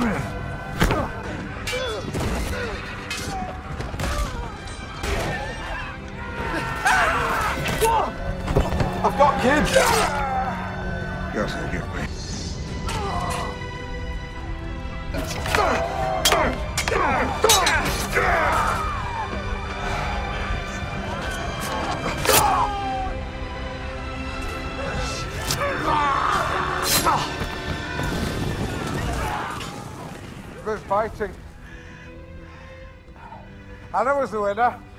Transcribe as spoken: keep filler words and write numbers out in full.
I've got kids! You'll forgive me. Good fighting. And I was the winner.